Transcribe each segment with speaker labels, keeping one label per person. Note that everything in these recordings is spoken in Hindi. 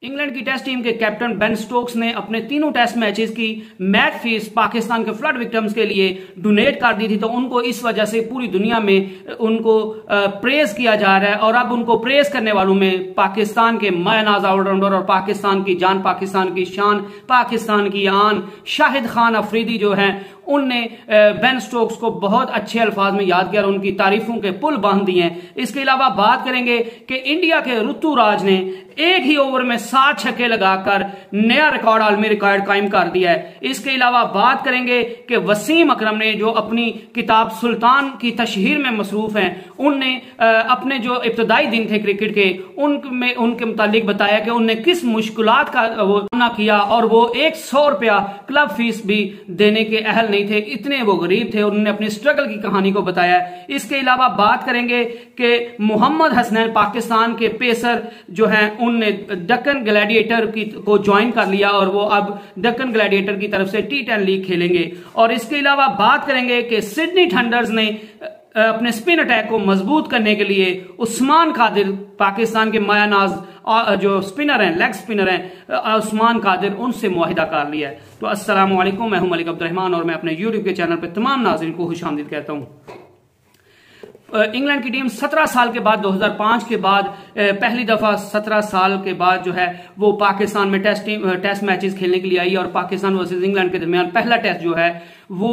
Speaker 1: इंग्लैंड की टेस्ट टीम के कैप्टन बेन स्टोक्स ने अपने तीनों टेस्ट मैचेस की मैच फीस पाकिस्तान के फ्लड विक्टिम्स के लिए डोनेट कर दी थी। तो उनको इस वजह से पूरी दुनिया में उनको प्रेज किया जा रहा है और अब उनको प्रेज करने वालों में पाकिस्तान के मायनाज ऑलराउंडर और पाकिस्तान की जान, पाकिस्तान की शान, पाकिस्तान की आन शाहिद खान अफरीदी जो हैं उनने बेन स्टोक्स को बहुत अच्छे अल्फाज में याद किया और उनकी तारीफों के पुल बांध दिए हैं। इसके अलावा बात करेंगे कि इंडिया के ऋतुराज ने एक ही ओवर में 7 छक्के लगाकर नया रिकॉर्ड, आलमी रिकॉर्ड कायम कर दिया है। इसके अलावा बात करेंगे कि वसीम अकरम ने जो अपनी किताब सुल्तान की तशहीर में मसरूफ हैं, उनने अपने जो इब्तदाई दिन थे क्रिकेट के उनके मुतालिक बताया कि उनने किस मुश्किलात का वो सामना किया और वो 100 रुपया क्लब फीस भी देने के अहल नहीं थे, इतने वो गरीब थे। उन्होंने अपनी स्ट्रगल की कहानी को बताया। इसके अलावा बात करेंगे कि मोहम्मद हसनैन पाकिस्तान के पेसर जो हैं उनने डक्कन ग्लैडिएटर को ज्वाइन कर लिया और वो अब डक्कन ग्लैडिएटर की तरफ से T10 लीग खेलेंगे। और इसके अलावा बात करेंगे कि सिडनी थंडर्स ने अपने स्पिन अटैक को मजबूत करने के लिए उस्मान कादिर, पाकिस्तान के मायानाज जो स्पिनर हैं, लेग स्पिनर हैं उस्मान कादिर, उनसे मुआहिदा कर लिया है। तो अस्सलाम वालेकुम, मैं हूं मलिक अब्दुर्रहमान और मैं अपने यूट्यूब के चैनल पर तमाम नाज़रीन को खुशामदीद कहता हूं। इंग्लैंड की टीम 17 साल के बाद 2005 के बाद पहली दफा 17 साल के बाद जो है वो पाकिस्तान में टेस्ट मैचेस खेलने के लिए आई और पाकिस्तान वर्सेस इंग्लैंड के दरमियान पहला टेस्ट जो है वो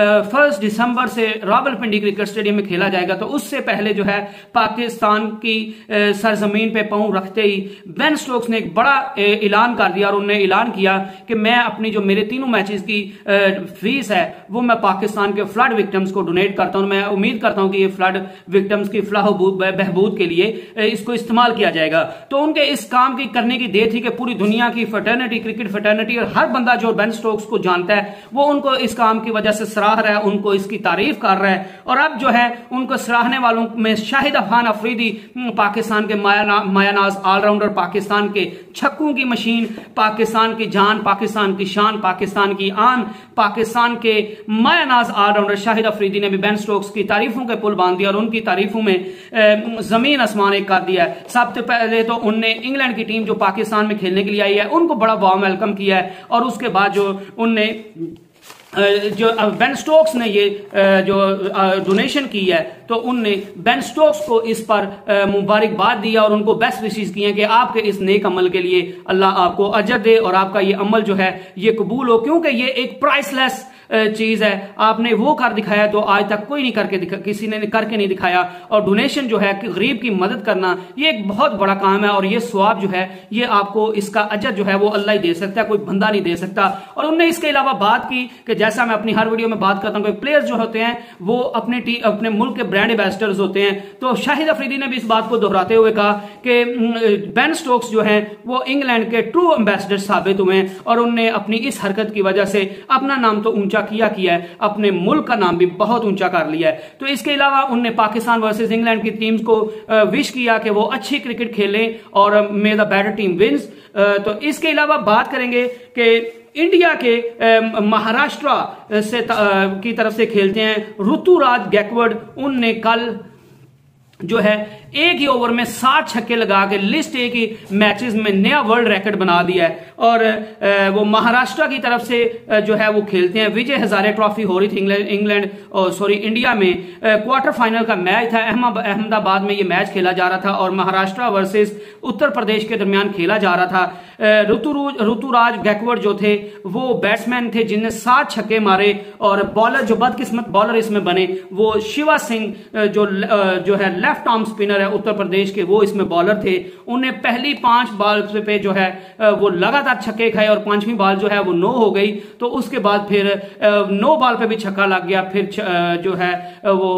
Speaker 1: 1 दिसंबर से रावलपिंडी क्रिकेट स्टेडियम में खेला जाएगा। तो उससे पहले जो है पाकिस्तान की सरजमीन पे पांव रखते ही बेन स्टोक्स ने एक बड़ा ऐलान कर दिया और उन्होंने ऐलान किया कि मैं अपनी जो मेरे तीनों मैचेस की फीस है वो मैं पाकिस्तान के फ्लड विक्टिम्स को डोनेट करता हूं। मैं उम्मीद करता हूं कि ये फ्लड विक्टिम्स की बहबूद के लिए इसको इस्तेमाल किया जाएगा। तो उनके इस काम की करने की देर थी कि पूरी दुनिया की फ्रेटर्निटी, क्रिकेट फ्रेटर्निटी और हर बंदा जो बेन स्टोक्स को जानता है वो उनको इस काम की वजह से सराह रहा है, उनको इसकी तारीफ कर रहा है। और अब जो है उनको सराहने वालों में शाहिद खान अफरीदी, पाकिस्तान के मायानाज ऑलराउंडर, पाकिस्तान के छक्कों की मशीन, पाकिस्तान की जान, पाकिस्तान की शान, पाकिस्तान की आन, पाकिस्तान के मायानाज ऑलराउंडर शाहिद अफरीदी ने भी बेन स्टोक्स की तारीफों के पुल बांध दिया और उनकी तारीफों में जमीन आसमान एक कर दिया है। सबसे पहले तो उनने इंग्लैंड की टीम जो पाकिस्तान में खेलने के लिए आई है उनको बड़ा वार्म वेलकम किया है और उसके बाद जो उनने जो बेन स्टोक्स ने ये जो डोनेशन की है तो उनने बेन स्टोक्स को इस पर मुबारकबाद दिया और उनको बेस्ट विशेस किए हैं कि आपके इस नेक अमल के लिए अल्लाह आपको अजर दे और आपका ये अमल जो है ये कबूल हो, क्योंकि ये एक प्राइसलेस चीज है। आपने वो कर दिखाया तो आज तक कोई नहीं किसी ने करके नहीं दिखाया। और डोनेशन जो है गरीब की मदद करना ये एक बहुत बड़ा काम है और ये सवाब जो है ये आपको इसका अजर जो है वो अल्लाह ही दे सकता है, कोई बंदा नहीं दे सकता। और उन्होंने इसके अलावा बात की कि जैसा मैं अपनी हर वीडियो में बात करता हूं कि प्लेयर्स जो होते हैं वो अपने मुल्क के ब्रांड एम्बेसडर्स होते हैं। तो शाहिद अफरीदी ने भी इस बात को दोहराते हुए कहा कि बेन स्टोक्स जो है वो इंग्लैंड के ट्रू एम्बेसडर साबित हुए और उनने अपनी इस हरकत की वजह से अपना नाम तो ऊंचा किया है, अपने मुल्क का नाम भी बहुत ऊंचा कर लिया है। तो इसके अलावा उन्होंने पाकिस्तान वर्सेस इंग्लैंड की टीम्स को विश किया कि वो अच्छी क्रिकेट खेलें और may the better team wins. तो इसके अलावा बात करेंगे कि इंडिया के महाराष्ट्र से की तरफ से खेलते हैं ऋतुराज गैकवर्ड, उनने कल जो है एक ही ओवर में 7 छक्के लगा के लिस्ट ए की मैचेस में नया वर्ल्ड रिकॉर्ड बना दिया है। और वो महाराष्ट्र की तरफ से जो है वो खेलते हैं। विजय हजारे ट्रॉफी हो रही थी इंडिया में क्वार्टर फाइनल का मैच था। अहमदाबाद में ये मैच खेला जा रहा था और महाराष्ट्र वर्सेस उत्तर प्रदेश के दरमियान खेला जा रहा था। ऋतुराज गैकवर्ड जो थे वो बैट्समैन थे जिनने 7 छक्के मारे और बॉलर जो बदकिस्मत बॉलर इसमें बने वो शिवा सिंह जो है लेफ्ट आर्म स्पिनर है उत्तर प्रदेश के, वो इसमें बॉलर थे। उन्हें पहली 5 बॉल पे जो है वो लगातार छक्के खाए और 5वीं बॉल जो है वो 9 हो गई। तो उसके बाद फिर 9 बॉल पे भी छक्का लग गया, फिर जो है वो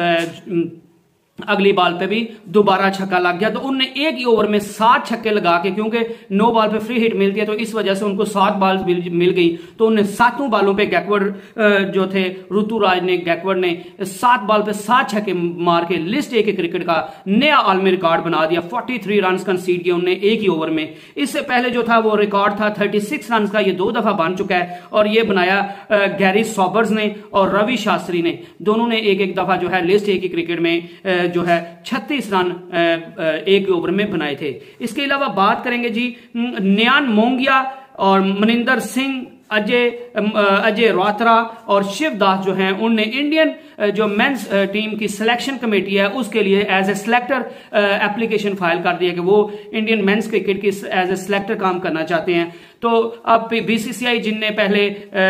Speaker 1: अगली बॉल पे भी दोबारा छक्का लग गया। तो उनने एक ही ओवर में 7 छक्के लगा के, क्योंकि 9 बॉल पे फ्री हिट मिलती है तो इस वजह से उनको 7 बॉल मिल गई। तो उन्हें 7 बॉलों पे गैकवर्ड जो थे ऋतुराज ने, गैकवर्ड ने 7 बॉल पे 7 छक्के मार के लिस्ट ए के क्रिकेट का नया आलमी रिकॉर्ड बना दिया। 43 रन कंसीड किए उन्होंने एक ही ओवर में। इससे पहले जो था वो रिकॉर्ड था 36 रन का, ये 2 दफा बन चुका है और ये बनाया गैरी सॉबर्स ने और रवि शास्त्री ने, दोनों ने एक दफा जो है लिस्ट ए की क्रिकेट में जो है 36 रन एक ओवर में बनाए थे। इसके अलावा बात करेंगे जी न्यान मोंगिया और मनिंदर सिंह, अजय रौत्रा और शिवदास जो हैं उनने इंडियन जो मेंस टीम की सिलेक्शन कमेटी है उसके लिए as a selector application file कर दिया कि वो इंडियन मेंस क्रिकेट की एज ए सिलेक्टर काम करना चाहते हैं। तो अब बीसीसीआई जिनने पहले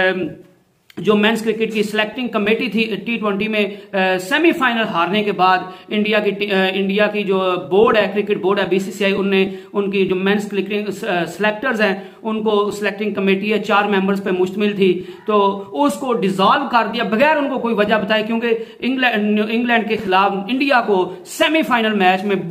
Speaker 1: जो मेंस क्रिकेट की सिलेक्टिंग कमेटी थी T20 में सेमीफाइनल हारने के बाद इंडिया की जो बोर्ड है, क्रिकेट बोर्ड है बीसीसीआई, उनने उनकी जो मेंस क्रिकेट सिलेक्टर्स हैं उनको सिलेक्टिंग कमेटी है 4 मेंबर्स पे मुश्तमिल थी, तो उसको डिसॉल्व कर दिया बगैर उनको कोई वजह बताए, क्योंकि इंग्लैंड के खिलाफ इंडिया को सेमीफाइनल मैच में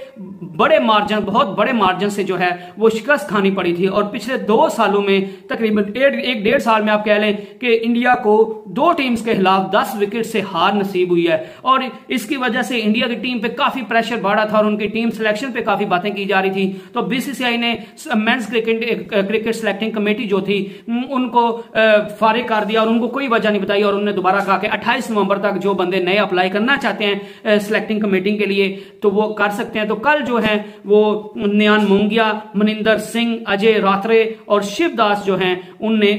Speaker 1: बहुत बड़े मार्जिन से जो है वो शिकस्त खानी पड़ी थी। और पिछले 2 सालों में तकरीबन 1.5 साल में आप कह लें कि इंडिया को 2 टीम्स के खिलाफ 10 विकेट से हार नसीब हुई है। और इसकी वजह से इंडिया की टीम पे काफी प्रेशर बढ़ा था और उनकी टीम सिलेक्शन पे काफी बातें की जा रही थी। तो बीसीसीआई ने मेंस क्रिकेट सिलेक्टिंग कमेटी जो थी उनको फारिग कर दिया और उनको कोई वजह नहीं बताई, और उन्होंने दोबारा कहा कि 28 नवंबर तक जो बंदे नए अप्लाई करना चाहते हैं सिलेक्टिंग कमेटी के लिए तो वो कर सकते हैं। तो कल जो है वो न्यान मोंगिया, मनिंदर सिंह, अजय रौत्रे और शिवदास जो हैं उनने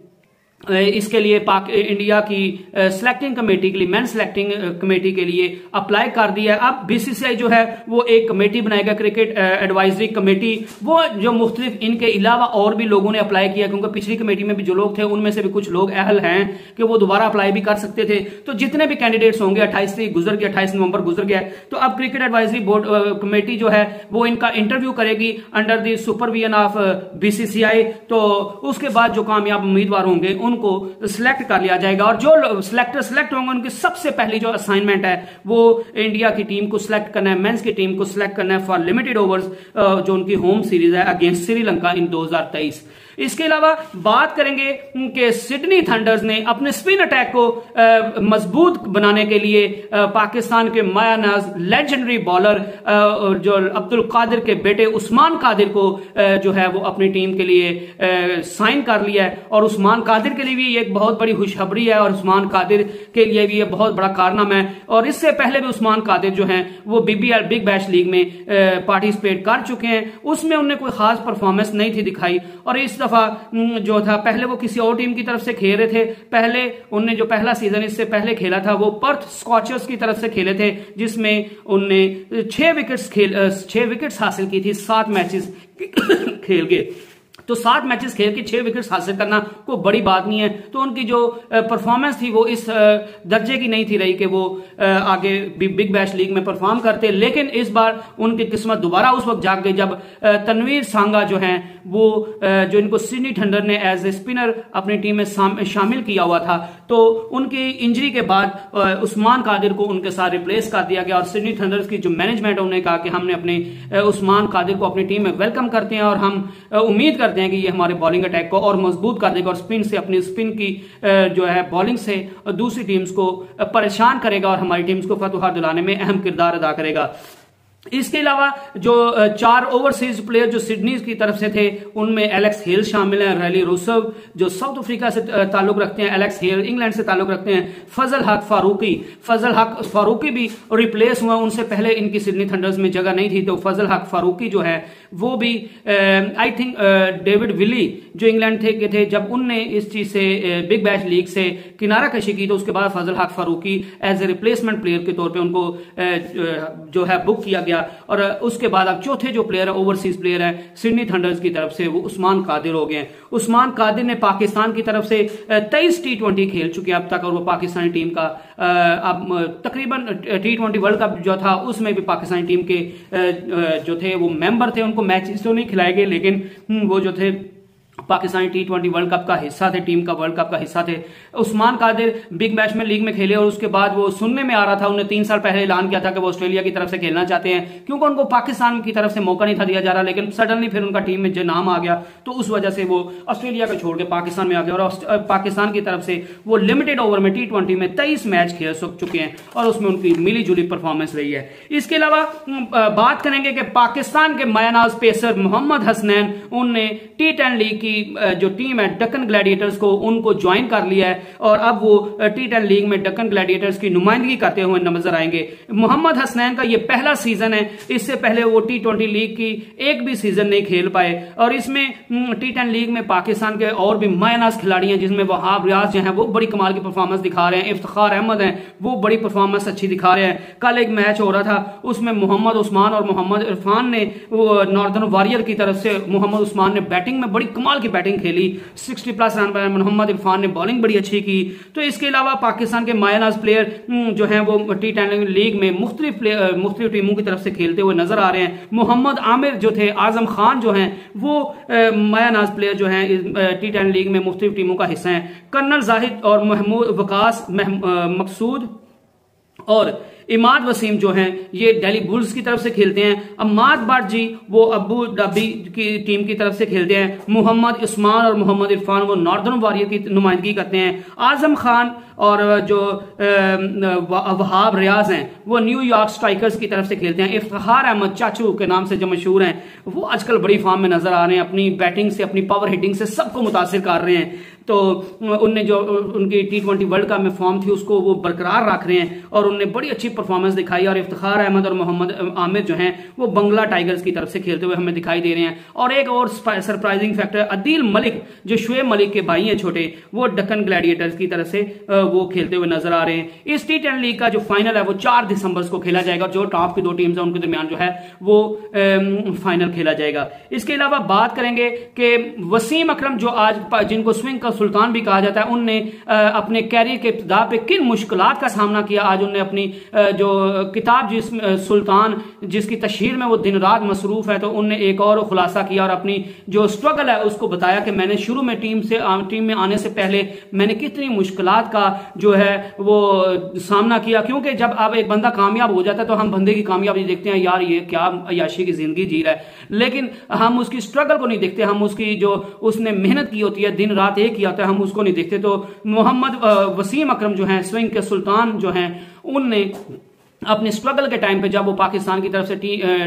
Speaker 1: इसके लिए इंडिया की सिलेक्टिंग कमेटी के लिए, मेन सिलेक्टिंग कमेटी के लिए अप्लाई कर दिया है। अब बीसीसीआई जो है वो एक कमेटी बनाएगा, क्रिकेट एडवाइजरी कमेटी, वो जो मुख्तलिफ इनके अलावा और भी लोगों ने अप्लाई किया, क्योंकि पिछली कमेटी में भी जो लोग थे उनमें से भी कुछ लोग अहल हैं कि वो दोबारा अप्लाई भी कर सकते थे। तो जितने भी कैंडिडेट्स होंगे 28 तारीख गुजर गया, 28 नवंबर गुजर गया, तो अब क्रिकेट एडवाइजरी बोर्ड कमेटी जो है वो इनका इंटरव्यू करेगी under the supervision of BCCI. तो उसके बाद जो कामयाब उम्मीदवार होंगे उनको सिलेक्ट कर लिया जाएगा, और जो सिलेक्ट होंगे उनकी सबसे पहली जो असाइनमेंट है वो इंडिया की टीम को सिलेक्ट करना है, मेंस की टीम को सिलेक्ट करना है फॉर लिमिटेड ओवर्स, जो उनकी होम सीरीज है अगेंस्ट श्रीलंका इन 2023। इसके अलावा बात करेंगे कि सिडनी थंडर्स ने अपने स्पिन अटैक को मजबूत बनाने के लिए पाकिस्तान के मायानाज लेजेंडरी बॉलर जो अब्दुल कादिर के बेटे उस्मान कादिर को जो है वो अपनी टीम के लिए साइन कर लिया है। और उस्मान कादिर के लिए भी ये एक बहुत बड़ी खुशखबरी है और उस्मान कादिर के लिए भी ये बहुत बड़ा कारनामा है। और इससे पहले भी उस्मान कादिर जो हैं वो BBL बिग बैश लीग में पार्टिसिपेट कर चुके हैं, उसमें उन्हें कोई खास परफॉर्मेंस नहीं थी दिखाई। और इस दफा जो था, पहले वो किसी और टीम की तरफ से खेल रहे थे, पहले उनने जो पहला सीजन इससे पहले खेला था वो पर्थ स्कॉचर्स की तरफ से खेले थे, जिसमें उनने 6 विकेट्स हासिल की थी 7 मैचेस खेल के। तो 7 मैचेस खेल के 6 विकेट्स हासिल करना कोई बड़ी बात नहीं है। तो उनकी जो परफॉर्मेंस थी वो इस दर्जे की नहीं थी रही कि वो आगे बिग बैश लीग में परफॉर्म करते, लेकिन इस बार उनकी किस्मत दोबारा उस वक्त जाग गई जब तनवीर सांगा जो हैं वो जो इनको सिडनी थंडर ने एज ए स्पिनर अपनी टीम में शामिल किया हुआ था, तो उनकी इंजरी के बाद उस्मान कादिर को उनके साथ रिप्लेस कर दिया गया। और सिडनी थंडर्स की जो मैनेजमेंट है उन्होंने कहा कि हमने अपने उस्मान कादिर को अपनी टीम में वेलकम करते हैं और हम उम्मीद करते हैं कि ये हमारे बॉलिंग अटैक को और मजबूत कर देगा और अपनी स्पिन की जो है बॉलिंग से दूसरी टीम्स को परेशान करेगा और हमारी टीम्स को फतह दिलाने में अहम किरदार अदा करेगा। इसके अलावा जो 4 ओवरसीज प्लेयर जो सिडनी की तरफ से थे उनमें एलेक्स हेल शामिल हैं, रैली रूसव जो साउथ अफ्रीका से ताल्लुक रखते हैं, एलेक्स हेल इंग्लैंड से ताल्लुक रखते हैं, फजल हक फारूकी भी रिप्लेस हुआ, उनसे पहले इनकी सिडनी थंडर्स में जगह नहीं थी। तो फजल हक फारूकी जो है वो भी आई थिंक डेविड विली जो इंग्लैंड के थे जब उनने इस चीज से बिग बैश लीग से किनारा कशी की, तो उसके बाद Fazal Haq Farooqi as a replacement player के तौर पे उनको जो है बुक किया गया। और उसके बाद अब चौथे जो प्लेयर है ओवरसीज प्लेयर है सिडनी थंडर्स की तरफ से वो उस्मान कादिर हो गए। उस्मान कादिर ने पाकिस्तान की तरफ से 23 T20 खेल चुके हैं अब तक, और वो पाकिस्तानी टीम का अब तकरीबन T20 वर्ल्ड कप जो था उसमें भी पाकिस्तानी टीम के जो थे वो मेंबर थे, उनको मैचेस तो नहीं खिलाए गए लेकिन वो जो थे पाकिस्तानी T20 वर्ल्ड कप का हिस्सा थे, टीम का वर्ल्ड कप का हिस्सा थे। उस्मान कादिर बिग बैश में लीग में खेले और उसके बाद वो सुनने में आ रहा था, उन्होंने 3 साल पहले ऐलान किया था कि वो ऑस्ट्रेलिया की तरफ से खेलना चाहते हैं क्योंकि उनको पाकिस्तान की तरफ से मौका नहीं था दिया जा रहा, लेकिन सडनली फिर उनका टीम में जो नाम आ गया तो उस वजह से वो ऑस्ट्रेलिया को छोड़ के पाकिस्तान में आ गए और पाकिस्तान की तरफ से वो लिमिटेड ओवर में T20 में 23 मैच खेल चुके हैं और उसमें उनकी मिली जुली परफॉर्मेंस रही है। इसके अलावा बात करेंगे कि पाकिस्तान के मायानाज पेसर मोहम्मद हसनैन उनने T10 लीग की जो टीम है डक्कन ग्लैडिएटर्स को उनको ज्वाइन कर लिया है और अब वो T10 लीग में डक्कन ग्लैडिएटर्स की नुमाइंदगी करते हुए नजर आएंगे। मोहम्मद हसनैन का ये पहला सीजन है, इससे पहले वो T20 लीग की एक भी सीजन नहीं खेल पाए और इसमें T10 लीग में पाकिस्तान के और भी मायनाज खिलाड़ी हैं, जिसमें वहाब रियाज जो हैं वो बड़ी कमाल की परफॉर्मेंस दिखा रहे हैं, इफ्तिखार अहमद हैं वो बड़ी परफॉर्मेंस अच्छी दिखा रहे हैं। कल एक मैच हो रहा था, उसमें मोहम्मद उस्मान और मोहम्मद इरफान ने नॉर्दर्न वॉरियर की तरफ से मोहम्मद उस्मान ने बैटिंग में बड़ी कमाल की बैटिंग खेली, 60+ रन पर। मोहम्मद इरफान ने बॉलिंग बड़ी अच्छी की। तो इसके अलावा पाकिस्तान के मायनाज प्लेयर जो हैं वो T10 लीग में मुख्तलिफ टीमों की तरफ से खेलते हुए नजर आ रहे हैं। मोहम्मद आमिर जो थे, आजम खान जो हैं वो मायनाज प्लेयर जो हैं T10 लीग में मुख्तलिफ टीमों का हिस्सा हैं। कर्नल जाहिद और महमूद वकास मकसूद और इमाद वसीम जो हैं ये दिल्ली बुल्स की तरफ से खेलते हैं। अम्माद बाट जी वो अबू धाबी की टीम की तरफ से खेलते हैं। मोहम्मद उस्मान और मोहम्मद इरफान वो नॉर्दर्न वॉरियर की नुमाइंदगी करते हैं। आजम खान और जो वहाब रियाज हैं वो न्यूयॉर्क स्ट्राइकर्स की तरफ से खेलते हैं। इफ्तिखार अहमद चाचू के नाम से जो मशहूर हैं वो आजकल बड़ी फॉर्म में नजर आ रहे हैं, अपनी बैटिंग से, अपनी पावर हिटिंग से सबको मुतासिर कर रहे हैं। तो उनने जो उनकी T20 वर्ल्ड कप में फॉर्म थी उसको वो बरकरार रख रहे हैं और उनने बड़ी अच्छी परफॉर्मेंस दिखाई। और इफ्तिखार अहमद और मोहम्मद आमिर जो हैं वो बंगला टाइगर्स की तरफ से खेलते हुए हमें दिखाई दे रहे हैं। और एक और सरप्राइजिंग फैक्टर, अदील मलिक जो शुएब मलिक के भाई हैं छोटे, वो डक्कन ग्लैडिएटर्स की तरफ से वो खेलते हुए नजर आ रहे हैं। इस T10 लीग का जो फाइनल है वो 4 दिसंबर को खेला जाएगा। जो टॉप की 2 टीम्स हैं उनके दरमियान जो है वो फाइनल खेला जाएगा। इसके अलावा बात करेंगे कि वसीम अकरम जो आज जिनको स्विंग का सुल्तान भी कहा जाता है, उनने अपने कैरियर के इब्तिदा पे किन मुश्किलात का सामना किया। आज उन्होंने अपनी जो किताब जिस सुल्तान जिसकी तशहीर में वो दिन रात मसरूफ है, तो उनने एक और खुलासा किया और अपनी जो स्ट्रगल है उसको बताया कि मैंने शुरू में टीम में आने से पहले मैंने कितनी मुश्किलात का जो है वो सामना किया। क्योंकि जब अब एक बंदा कामयाब हो जाता है तो हम बंदे की कामयाबी देखते हैं, यार ये क्या अय्याशी की जिंदगी जी रहा है, लेकिन हम उसकी स्ट्रगल को नहीं देखते, हम उसकी जो उसने मेहनत की होती है, दिन रात एक किया होता है, हम उसको नहीं देखते। तो मोहम्मद वसीम अकरम जो हैं स्विंग के सुल्तान जो हैं, उनने अपने स्ट्रगल के टाइम पे, जब वो पाकिस्तान की तरफ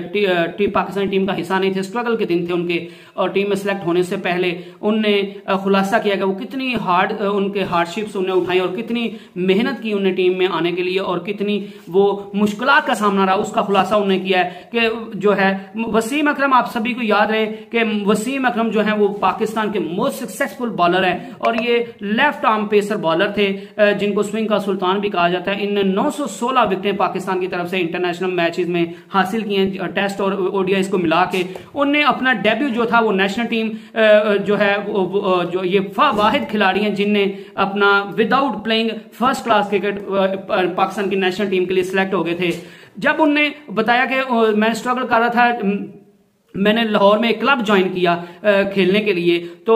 Speaker 1: से पाकिस्तानी टीम का हिस्सा नहीं थे, स्ट्रगल के दिन थे उनके और टीम में सेलेक्ट होने से पहले, उनने खुलासा किया कि वो कितनी उनके हार्डशिप्स उन्हें उठाई और कितनी मेहनत की उन्हें टीम में आने के लिए और कितनी वो मुश्किलात का सामना रहा, उसका खुलासा उन्होंने किया है। कि जो है वसीम अकरम, आप सभी को याद रहे कि वसीम अकरम जो है वो पाकिस्तान के मोस्ट सक्सेसफुल बॉलर है और ये लेफ्ट आर्म पेसर बॉलर थे जिनको स्विंग का सुल्तान भी कहा जाता है। इनने 916 विकेटें पाकिस्तान की तरफ से इंटरनेशनल मैचेस में हासिल किए, टेस्ट और ओडीआई को मिला के। उनने अपना डेब्यू जो था वो नेशनल टीम जो है जो ये वाहिद खिलाड़ी हैं जिनने अपना without playing first class cricket Pakistan की नेशनल टीम के लिए सिलेक्ट हो गए थे। जब उनने बताया कि मैं स्ट्रगल कर रहा था, मैंने लाहौर में एक क्लब ज्वाइन किया खेलने के लिए, तो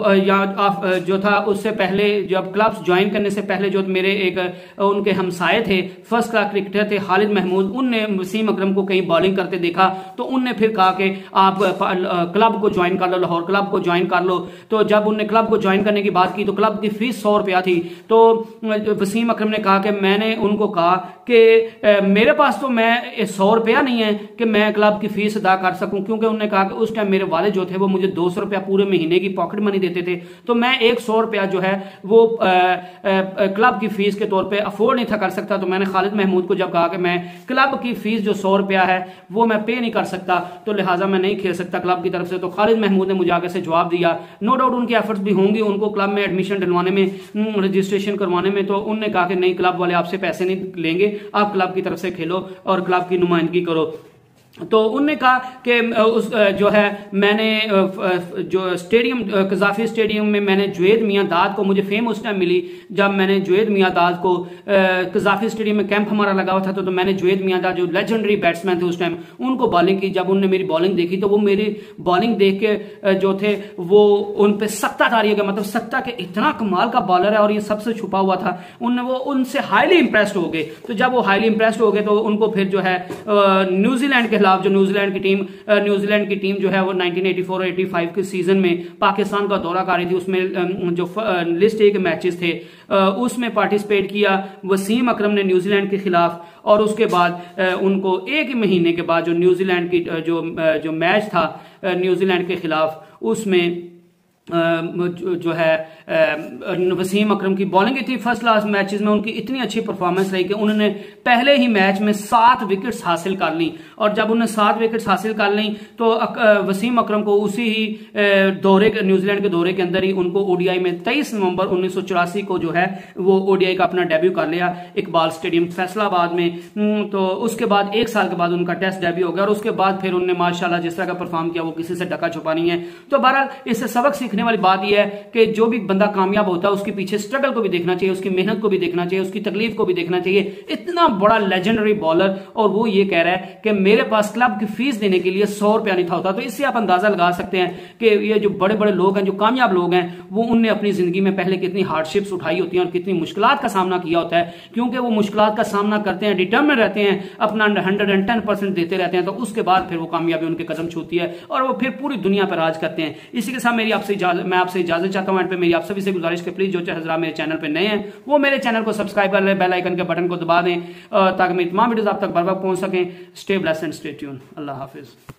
Speaker 1: यहाँ जो था उससे पहले जब क्लब्स ज्वाइन करने से पहले जो मेरे एक उनके हमसाये थे, फर्स्ट क्लास क्रिकेटर थे खालिद महमूद, उनने वसीम अकरम को कहीं बॉलिंग करते देखा तो उनने फिर कहा कि आप क्लब को ज्वाइन कर लो, लाहौर क्लब को ज्वाइन कर लो। तो जब उनने क्लब को ज्वाइन करने की बात की तो क्लब की फीस 100 रुपया थी। तो वसीम अकरम ने कहा कि मैंने उनको कहा कि मेरे पास तो मैं 100 रुपया नहीं है कि मैं क्लब की फीस अदा कर सकूं, क्योंकि उन्होंने कहा कि उस टाइम मेरे वाले जो थे वो मुझे 200 रुपया पूरे महीने की पॉकेट मनी देते थे, तो मैं 100 रुपया जो है वो क्लब की फीस के तौर पे अफोर्ड नहीं था कर सकता। तो मैंने खालिद महमूद को जब कहा कि मैं क्लब की फीस जो 100 रुपया है वो मैं पे नहीं कर सकता, तो लिहाजा मैं नहीं खेल सकता क्लब की तरफ से। तो खालिद महमूद ने मुझे आगे से जवाब दिया, नो डाउट उनके एफर्ट्स भी होंगे उनको क्लब में एडमिशन डलवाने में, रजिस्ट्रेशन करवाने में, तो उन्होंने कहा कि नहीं, क्लब वाले आपसे पैसे नहीं लेंगे, आप क्लब की तरफ से खेलो और क्लब की नुमाइंदगी करो। तो उनने कहा कि उस जो है मैंने जो स्टेडियम कजाफी स्टेडियम में मैंने जुवेद मियां दाद को, मुझे फेम उस टाइम मिली जब मैंने जुवेद मियां दाद को कजाफी स्टेडियम में कैंप हमारा लगा हुआ था, तो मैंने जुवेद मियां दाद जो लेजेंडरी बैट्समैन थे उस टाइम उनको बॉलिंग की। जब उनने मेरी बॉलिंग देखी तो वो मेरी बॉलिंग देख के जो थे वो उन पर सख्ता तारी हो गया, मतलब सख्ता के इतना कमाल का बॉलर है और ये सबसे छुपा हुआ था। वो उनसे हाईली इंप्रेस्ड हो गए। तो जब वो हाईली इंप्रेस्ड हो गए तो उनको फिर जो है न्यूजीलैंड के जो न्यूजीलैंड की टीम जो है वो 1984 और 85 के सीजन में पाकिस्तान का दौरा कर रही थी, उसमें जो लिस्ट ए के मैचेस थे उसमें पार्टिसिपेट किया वसीम अकरम ने न्यूजीलैंड के खिलाफ। और उसके बाद उनको एक ही महीने के बाद जो न्यूजीलैंड की जो मैच था न्यूजीलैंड के खिलाफ, उसमें जो है वसीम अकरम की बॉलिंग थी फर्स्ट क्लास मैचेस में, उनकी इतनी अच्छी परफॉर्मेंस रही कि उन्होंने पहले ही मैच में 7 विकेट्स हासिल कर ली। और जब उन्होंने 7 विकेट्स हासिल कर ली तो वसीम अकरम को उसी ही दौरे न्यूजीलैंड के दौरे के अंदर ही उनको ओडीआई में 23 नवंबर 1984 को जो है वो ओडीआई का अपना डेब्यू कर लिया इकबाल स्टेडियम फैसलाबाद में। तो उसके बाद 1 साल के बाद उनका टेस्ट डेब्यू हो गया और उसके बाद फिर उन्होंने माशाल्लाह जिस तरह का परफॉर्म किया वो किसी से ढका छुपा नहीं है। तो बहरहाल इससे सबक सीखने वाली बात यह है कि जो भी बंदा कामयाब होता है उसके पीछे स्ट्रगल को भी देखना चाहिए, उसकी मेहनत को भी देखना चाहिए, उसकी तकलीफ को भी देखना चाहिए। इतना बड़ा लेजेंडरी बॉलर और वो ये कह रहा है कि मेरे पास क्लब की फीस देने के लिए 100 रुपया नहीं था होता। तो इससे आप अंदाजा लगा सकते हैं कि ये जो बड़े बड़े लोग हैं, जो कामयाब लोग हैं, वो उनने अपनी जिंदगी में पहले कितनी हार्डशिप्स उठाई होती हैं और कितनी मुश्किलात का सामना किया होता है। क्योंकि वो मुश्किलात का सामना करते हैं, डिटर्मिन रहते हैं, अपना 110% देते रहते हैं, तो उसके बाद फिर वो कामयाबी उनके कदम छूती है और वो फिर पूरी दुनिया पर राज करते हैं। इसी के साथ मैं आपसे इजाजत चाहता हूं। एंड पे मेरी आप सभी से गुजारिश के प्लीज जो हजरात मेरे चैनल पे नए हैं वो मेरे चैनल को सब्सक्राइब कर ले, बेल आइकन के बटन को दबा दें ताकि मेरी तमाम वीडियोस आप तक बर वक्त पहुंच सकें। Stay blessed and stay tuned. अल्लाह हाफिज।